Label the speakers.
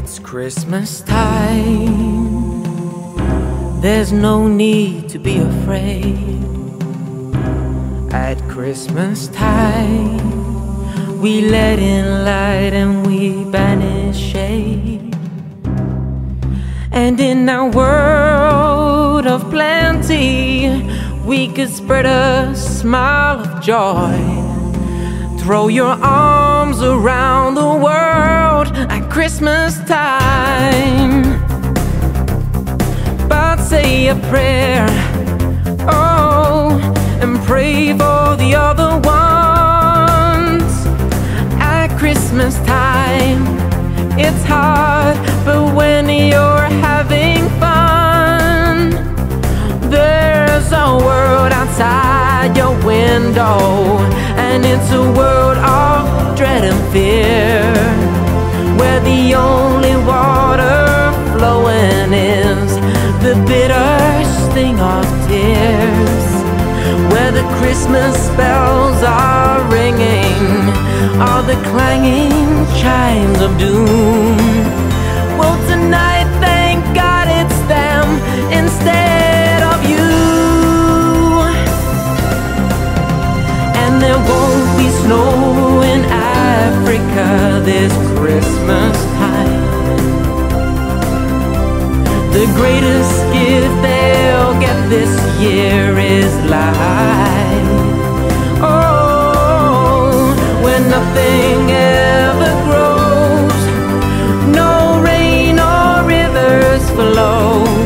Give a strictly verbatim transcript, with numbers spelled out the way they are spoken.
Speaker 1: It's Christmas time. There's no need to be afraid. At Christmas time, we let in light and we banish shade. And in our world of plenty, we could spread a smile of joy. Throw your arms around the world at Christmas time. But say a prayer, oh, and pray for the other ones. At Christmas time, it's hard, but when you're having fun, there's a world outside your window, and it's a world of dread and fear, where the only water flowing is the bitter sting of tears, where the Christmas bells are ringing, are the clanging chimes of doom. Well, tonight, thank God it's them instead of you. And there won't be snow in Africa this Christmas time. The greatest gift they'll get this year is life. Oh, where nothing ever grows, no rain or rivers flow.